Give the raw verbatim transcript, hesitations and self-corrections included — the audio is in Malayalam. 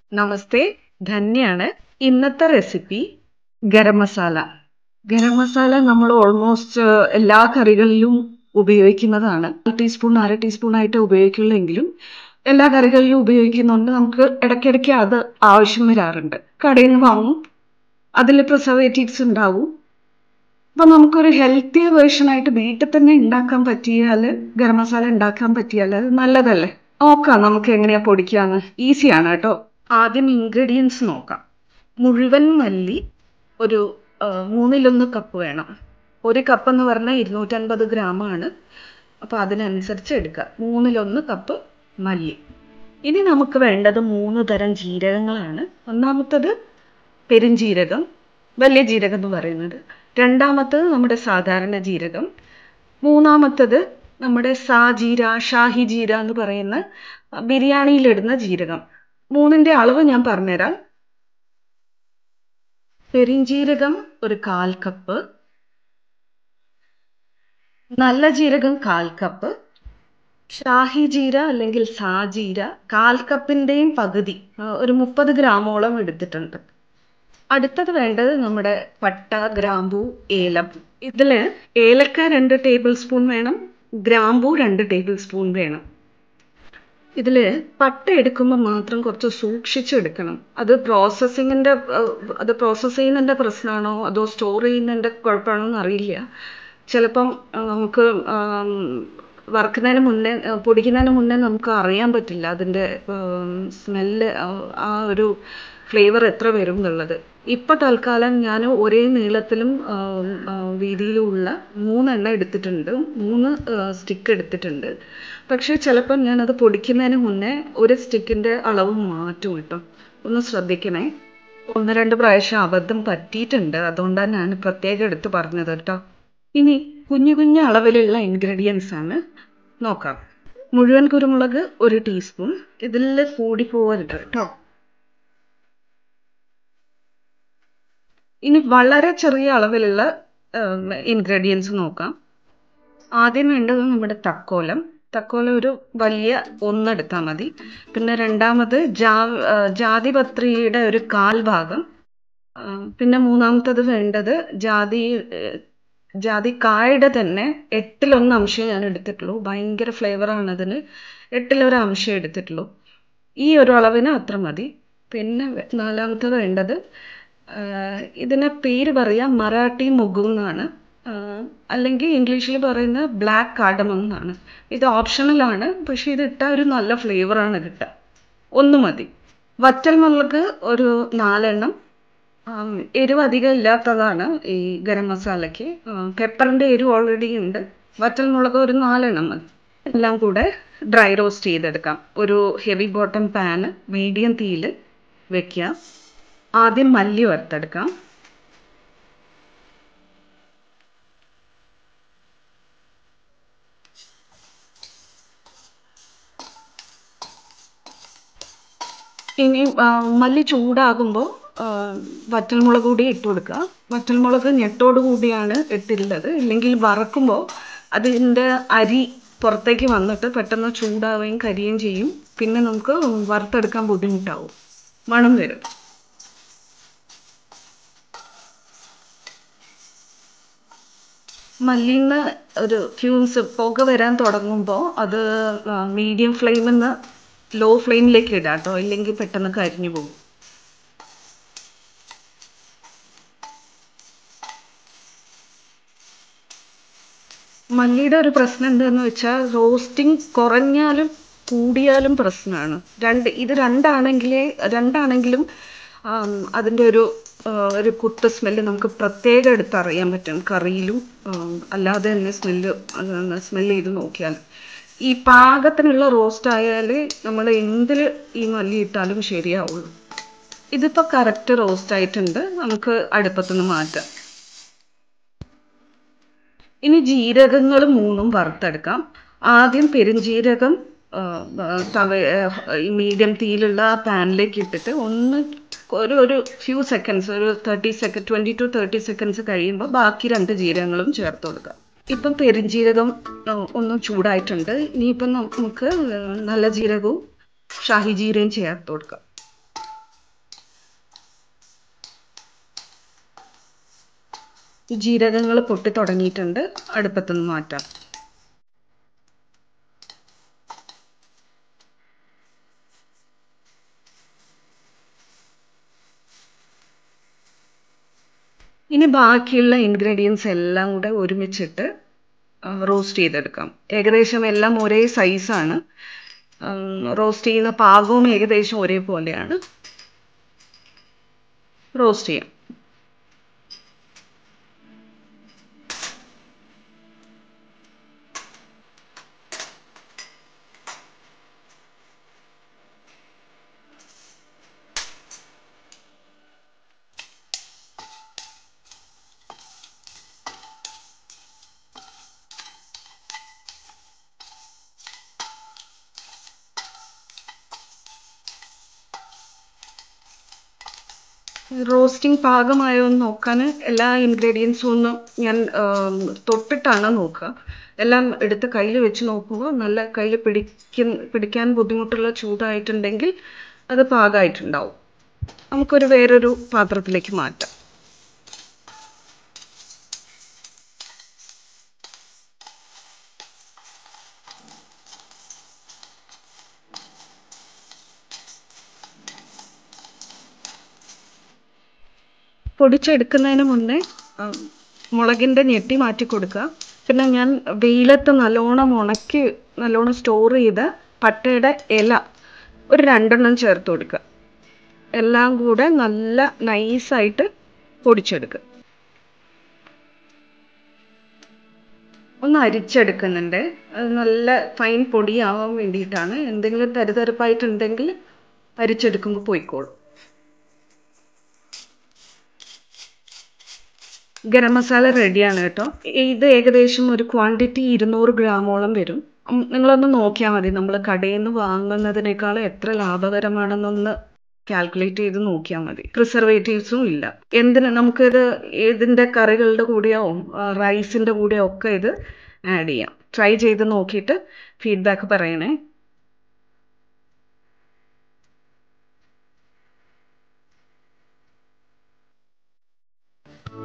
നമസ്തേ, ധന്യാണ്. ഇന്നത്തെ റെസിപ്പി ഗരം മസാല. ഗരം മസാല നമ്മൾ ഓൾമോസ്റ്റ് എല്ലാ കറികളിലും ഉപയോഗിക്കുന്നതാണ്. ഒരു ടീസ്പൂൺ അര ടീസ്പൂൺ ആയിട്ട് ഉപയോഗിക്കുള്ളെങ്കിലും എല്ലാ കറികളിലും ഉപയോഗിക്കുന്നുണ്ട്. നമുക്ക് ഇടയ്ക്കിടയ്ക്ക് അത് ആവശ്യം വരാറുണ്ട്. കടയിൽ നിന്ന് വാങ്ങും, അതിൽ പ്രിസർവേറ്റീവ്സ് ഉണ്ടാവും. അപ്പൊ നമുക്കൊരു ഹെൽത്തി വേർഷൻ ആയിട്ട് വീട്ടിൽ തന്നെ ഉണ്ടാക്കാൻ പറ്റിയാൽ, ഗരം മസാല ഉണ്ടാക്കാൻ പറ്റിയാൽ അത് നല്ലതല്ലേ. നോക്കാം നമുക്ക് എങ്ങനെയാ പൊടിക്കാന്ന്. ഈസിയാണ് കേട്ടോ. ആദ്യം ഇൻഗ്രീഡിയൻസ് നോക്കാം. മുഴുവൻ മല്ലി ഒരു ആ, മൂന്നിലൊന്ന് കപ്പ് വേണം. ഒരു കപ്പ് എന്ന് പറഞ്ഞാൽ ഇരുന്നൂറ്റൻപത് ഗ്രാമാണ്. അപ്പോൾ അതിനനുസരിച്ച് എടുക്കുക. മൂന്നിലൊന്ന് കപ്പ് മല്ലി. ഇനി നമുക്ക് വേണ്ടത് മൂന്ന് തരം ജീരകങ്ങളാണ്. ഒന്നാമത്തത് പെരുംജീരകം, വലിയ ജീരകം എന്ന് പറയുന്നത്. രണ്ടാമത്തത് നമ്മുടെ സാധാരണ ജീരകം. മൂന്നാമത്തത് നമ്മുടെ സാജീര, ഷാഹി ജീര എന്ന് പറയുന്ന ബിരിയാണിയിലിടുന്ന ജീരകം. മൂന്നിന്റെ അളവ് ഞാൻ പറഞ്ഞുതരാം. പെരിഞ്ജീരകം ഒരു കാൽ കപ്പ്, നല്ല ജീരകം കാൽ കപ്പ്, ഷാഹി ജീര അല്ലെങ്കിൽ സാജീര കാൽ കപ്പിന്റെയും പകുതി, ആ, ഒരു മുപ്പത് ഗ്രാമോളം എടുത്തിട്ടുണ്ട്. അടുത്തത് വേണ്ടത് നമ്മുടെ പട്ട, ഗ്രാമ്പൂ, ഏലം. ഇതില് ഏലക്ക രണ്ട് ടേബിൾ സ്പൂൺ വേണം, ഗ്രാമ്പൂ രണ്ട് ടേബിൾ സ്പൂൺ വേണം. ഇതിൽ പട്ട എടുക്കുമ്പോൾ മാത്രം കുറച്ച് സൂക്ഷിച്ചെടുക്കണം. അത് പ്രോസസ്സിങ്ങിൻ്റെ അത് പ്രോസസ്സ് ചെയ്യുന്നതിൻ്റെ പ്രശ്നമാണോ അതോ സ്റ്റോർ ചെയ്യുന്നതിൻ്റെ കുഴപ്പമാണോ എന്ന് അറിയില്ല. ചിലപ്പം ആ, നമുക്ക് വറുക്കുന്നതിന് മുന്നേ ആ, പൊടിക്കുന്നതിന് മുന്നേ നമുക്ക് അറിയാൻ പറ്റില്ല അതിൻ്റെ സ്മെല്ല്, ആ ഒരു ഫ്ലേവർ എത്ര വരും എന്നുള്ളത്. ഇപ്പം തൽക്കാലം ഞാൻ ഒരേ നീളത്തിലും ആ, ആ, വീതിയിലുമുള്ള മൂന്നെണ്ണം എടുത്തിട്ടുണ്ട്, മൂന്ന് സ്റ്റിക്ക് എടുത്തിട്ടുണ്ട്. പക്ഷേ ചിലപ്പം ഞാനത് പൊടിക്കുന്നതിന് മുന്നേ ഒരു സ്റ്റിക്കിൻ്റെ അളവ് മാറ്റും കേട്ടോ. ഒന്ന് ശ്രദ്ധിക്കണേ. ഒന്ന് രണ്ട് പ്രാവശ്യം അബദ്ധം പറ്റിയിട്ടുണ്ട്, അതുകൊണ്ടാണ് ഞാൻ പ്രത്യേകം എടുത്ത് പറഞ്ഞത് കേട്ടോ. ഇനി കുഞ്ഞു കുഞ്ഞു അളവിലുള്ള ഇൻഗ്രീഡിയൻസ് ആണ്. നോക്കാം. മുഴുവൻ കുരുമുളക് ഒരു ടീസ്പൂൺ. ഇതിൽ കൂടി പോകരുത് കേട്ടോ. ഇനി വളരെ ചെറിയ അളവിലുള്ള ഇൻഗ്രീഡിയൻസ് നോക്കാം. ആദ്യം വേണ്ടത് നമ്മുടെ തക്കോലം. തക്കോലം ഒരു വലിയ ഒന്നെടുത്താൽ മതി. പിന്നെ രണ്ടാമത് ജാ ആ, ജാതിപത്രിയുടെ ഒരു കാൽ ഭാഗം. ആ, പിന്നെ മൂന്നാമത്തത് വേണ്ടത് ജാതി ഏർ, ജാതിക്കായുടെ തന്നെ എട്ടിലൊന്ന് അംശം ഞാൻ എടുത്തിട്ടുള്ളൂ. ഭയങ്കര ഫ്ലേവറാണ് അതിന്. എട്ടിലൊരു അംശം എടുത്തിട്ടുള്ളൂ. ഈ ഒരു അളവിന് അത്ര മതി. പിന്നെ വേ- നാലാമത്തത് വേണ്ടത് ആ, ഇതിനെ പേര് പറയാം മറാഠി മുഗു എന്നാണ്. ആ, അല്ലെങ്കിൽ ഇംഗ്ലീഷിൽ പറയുന്ന ബ്ലാക്ക് കാർഡമം എന്നാണ്. ഇത് ഓപ്ഷണലാണ്, പക്ഷെ ഇത് ഇട്ടാൽ ഒരു നല്ല ഫ്ലേവറാണ് കിട്ടുക. ഒന്ന് മതി. വറ്റൽമുളക് ഒരു നാലെണ്ണം. ആം, എരിവ് അധികം ഇല്ലാത്തതാണ് ഈ ഗരം മസാലയ്ക്ക്. പെപ്പറിൻ്റെ എരിവ് ഓൾറെഡി ഉണ്ട്. വറ്റൽമുളക് ഒരു നാലെണ്ണം മതി. എല്ലാം കൂടെ ഡ്രൈ റോസ്റ്റ് ചെയ്തെടുക്കാം. ഒരു ഹെവി ബോട്ടം പാന് മീഡിയം തീയിൽ വെക്കുക. ആദ്യം മല്ലി വറുത്തെടുക്കാം. ഇനി ആ, മല്ലി ചൂടാകുമ്പോൾ വറ്റൽമുളക് കൂടി ഇട്ട് കൊടുക്കുക. വറ്റൽമുളക് ഞെട്ടോട് കൂടിയാണ് ഇട്ടിട്ടുള്ളത്, ഇല്ലെങ്കിൽ വറക്കുമ്പോൾ അതിൻ്റെ അരി പുറത്തേക്ക് വന്നിട്ട് പെട്ടെന്ന് ചൂടാവുകയും കരിയുകയും ചെയ്യും. പിന്നെ നമുക്ക് വറുത്തെടുക്കാൻ ബുദ്ധിമുട്ടാവും, മണം വരും. മല്ലിയിൽ നിന്ന് ഒരു ഫ്യൂംസ് പുക വരാൻ തുടങ്ങുമ്പോൾ അത് മീഡിയം ഫ്ലെയിമിൽ നിന്ന് ലോ ഫ്ലെയിമിലേക്ക് ഇടാം കേട്ടോ, ഇല്ലെങ്കിൽ പെട്ടെന്ന് കരിഞ്ഞു പോകും. മല്ലിയുടെ ഒരു പ്രശ്നം എന്താന്ന് വെച്ചാൽ റോസ്റ്റിംഗ് കുറഞ്ഞാലും കൂടിയാലും പ്രശ്നമാണ്. രണ്ട് ഇത് രണ്ടാണെങ്കിലേ രണ്ടാണെങ്കിലും ആം, അതിൻ്റെ ഒരു ആ, ഒരു കുത്ത് സ്മെല്ല് നമുക്ക് പ്രത്യേകം എടുത്തറിയാൻ പറ്റും കറിയിലും. ആം, അല്ലാതെ തന്നെ സ്മെല്ല് സ്മെല്ല് ചെയ്ത് നോക്കിയാൽ ഈ പാകത്തിനുള്ള റോസ്റ്റ് ആയാൽ നമ്മൾ എന്തിൽ ഈ മല്ലി ഇട്ടാലും ശരിയാവുള്ളൂ. ഇതിപ്പോൾ കറക്റ്റ് റോസ്റ്റ് ആയിട്ടുണ്ട്, നമുക്ക് അടുപ്പത്തുനിന്ന് മാറ്റാം. ഇനി ജീരകങ്ങൾ മൂന്നും വറുത്തെടുക്കാം. ആദ്യം പെരുംജീരകം ആ, ആ, തവ മീഡിയം തീയിലുള്ള ആ പാനിലേക്ക് ഇട്ടിട്ട് ഒന്ന് ഒരു ഒരു ഫ്യൂ സെക്കൻഡ്സ്, ഒരു thirty second twenty to thirty seconds കഴിയുമ്പോൾ ബാക്കി രണ്ട് ജീരകങ്ങളും ചേർത്ത് കൊടുക്കാം. ഇപ്പം പെരുംജീരകം ആ, ഒന്ന് ചൂടായിട്ടുണ്ട്. ഇനിയിപ്പം നമുക്ക് നല്ല ജീരകവും ഷാഹി ജീരയും ചേർത്ത് കൊടുക്കാം. ജീരകങ്ങൾ പൊട്ടി തുടങ്ങിയിട്ടുണ്ട്. അടുപ്പത്തുനിന്ന് മാറ്റാം. ഇനി ബാക്കിയുള്ള ഇൻഗ്രീഡിയൻസ് എല്ലാം കൂടെ ഒരുമിച്ചിട്ട് റോസ്റ്റ് ചെയ്തെടുക്കാം. ഏകദേശം എല്ലാം ഒരേ സൈസാണ്. റോസ്റ്റ് ചെയ്യുന്ന പാകവും ഏകദേശം ഒരേപോലെയാണ്. റോസ്റ്റ് ചെയ്യാം. റോസ്റ്റിംഗ് പാകമായോ എന്ന് നോക്കാൻ എല്ലാ ഇൻഗ്രീഡിയൻസും ഒന്ന് ഞാൻ തൊട്ടിട്ടാണ് നോക്കുക. എല്ലാം എടുത്ത് കയ്യിൽ വെച്ച് നോക്കുമ്പോൾ നല്ല കയ്യിൽ പിടിക്കുന്ന പിടിക്കാൻ ബുദ്ധിമുട്ടുള്ള ചൂടായിട്ടുണ്ടെങ്കിൽ അത് പാകമായിട്ടുണ്ടാവും. നമുക്കൊരു വേറൊരു പാത്രത്തിലേക്ക് മാറ്റാം. പൊടിച്ചെടുക്കുന്നതിന് മുന്നേ മുളകിൻ്റെ ഞെട്ടി മാറ്റി കൊടുക്കുക. പിന്നെ ഞാൻ വെയിലത്ത് നല്ലോണം ഉണക്കി നല്ലോണം സ്റ്റോർ ചെയ്ത പട്ടയുടെ ഇല ഒരു രണ്ടെണ്ണം ചേർത്ത് കൊടുക്കുക. എല്ലാം കൂടെ നല്ല നൈസായിട്ട് പൊടിച്ചെടുക്കുക. ഒന്ന് അരിച്ചെടുക്കുന്നുണ്ട്. അത് നല്ല ഫൈൻ പൊടിയാവാൻ വേണ്ടിയിട്ടാണ്. എന്തെങ്കിലും തരിതരിപ്പായിട്ടുണ്ടെങ്കിൽ അരിച്ചെടുക്കുമ്പോൾ പോയിക്കോളും. ഗരം മസാല റെഡിയാണ് കേട്ടോ. ഇത് ഏകദേശം ഒരു ക്വാണ്ടിറ്റി ഇരുന്നൂറ് ഗ്രാമോളം വരും. നിങ്ങളൊന്ന് നോക്കിയാൽ മതി. നമ്മൾ കടയിൽ നിന്ന് വാങ്ങുന്നതിനേക്കാൾ എത്ര ലാഭകരമാണെന്നൊന്ന് കാൽക്കുലേറ്റ് ചെയ്ത് നോക്കിയാൽ മതി. പ്രിസർവേറ്റീവ്സും ഇല്ല. എന്തിന് നമുക്കിത് ഏതിൻ്റെ കറികളുടെ കൂടെയോ റൈസിൻ്റെ കൂടെയോ ഒക്കെ ഇത് ആഡ് ചെയ്യാം. ട്രൈ ചെയ്ത് നോക്കിയിട്ട് ഫീഡ്ബാക്ക് പറയണേ.